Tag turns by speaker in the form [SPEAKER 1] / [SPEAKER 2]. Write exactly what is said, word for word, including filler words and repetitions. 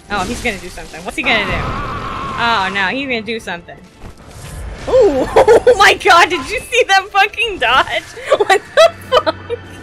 [SPEAKER 1] Oh, he's gonna do something. What's he gonna do? Oh no, he's gonna do something. Ooh, oh my god, did you see that fucking dodge? What the fuck?